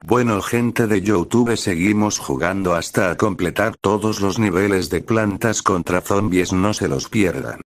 Bueno, gente de YouTube, seguimos jugando hasta completar todos los niveles de Plantas contra Zombies, no se los pierdan.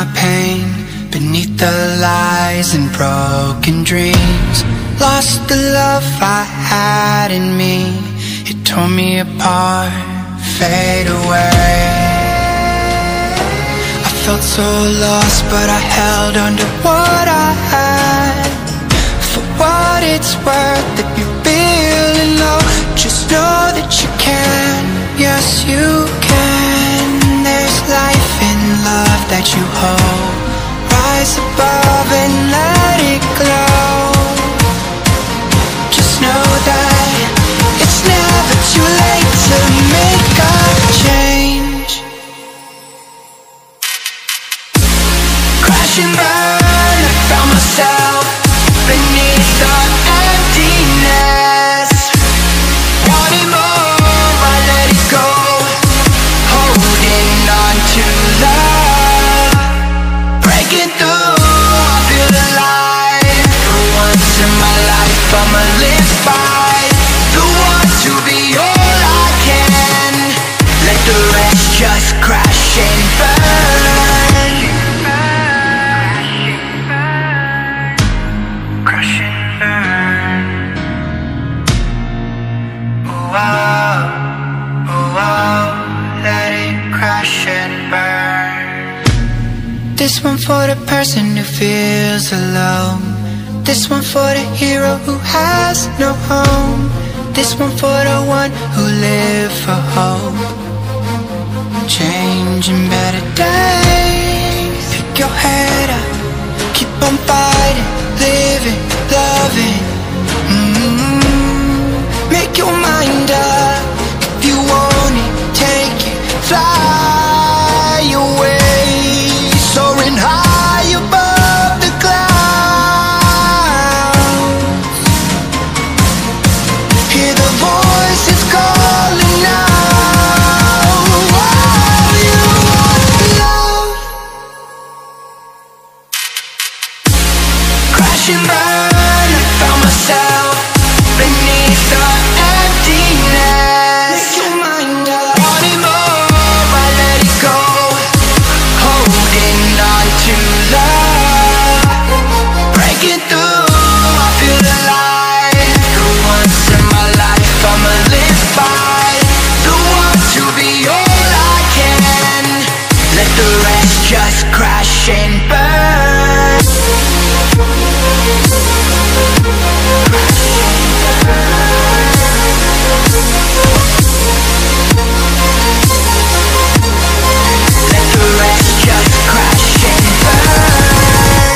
my pain beneath the lies and broken dreams. Lost the love I had in me, it tore me apart, fade away. I felt so lost, but I held on to what I had. For what it's worth, if you're feeling low, just know that you can, yes you can. There's life in love that you hold. Rise above and let it glow. Just know that it's never too late to make a change. Crash and burn, I found myself beneath the emptiness. Wanting more, I let it go. Holding on to love, breaking through, I feel alive. For once in my life, I'ma live by the want to be all I can. Let the rest just crash and burn. Crash and burn. Oh, oh, oh, oh, let it crash and burn. This one for the person who feels alone. This one for the hero who has no home. This one for the one who lived for hope. Changing better days. Pick your head up, keep on fighting, living, loving. Make your mind up. If you want it, take it, fly away. Soaring high above the clouds. Hear the voices calling out. All you want is love. Crash and burn, I found myself beneath the emptiness. Make your mind up. Wanting more, I let it go. Holding on to love, breaking through, I feel alive. For once in my life, I'ma live by the want to be all I can. Let the rest just crash and burn. Let the rest just crash and burn.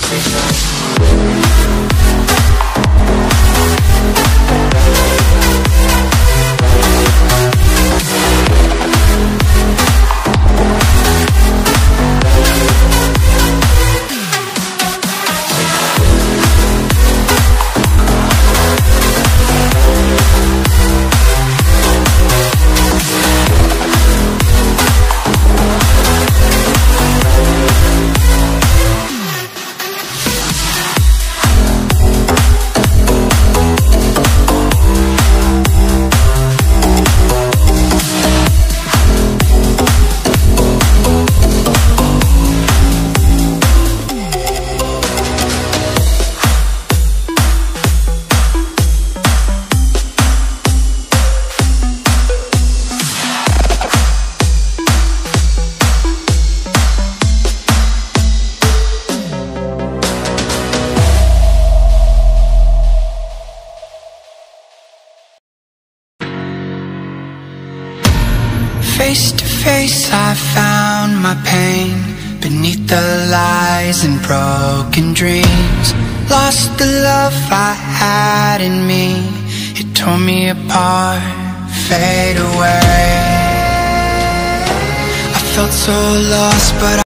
Face to face I found my pain beneath the lies and broken dreams. Lost the love I had in me, it tore me apart, fade away. I felt so lost but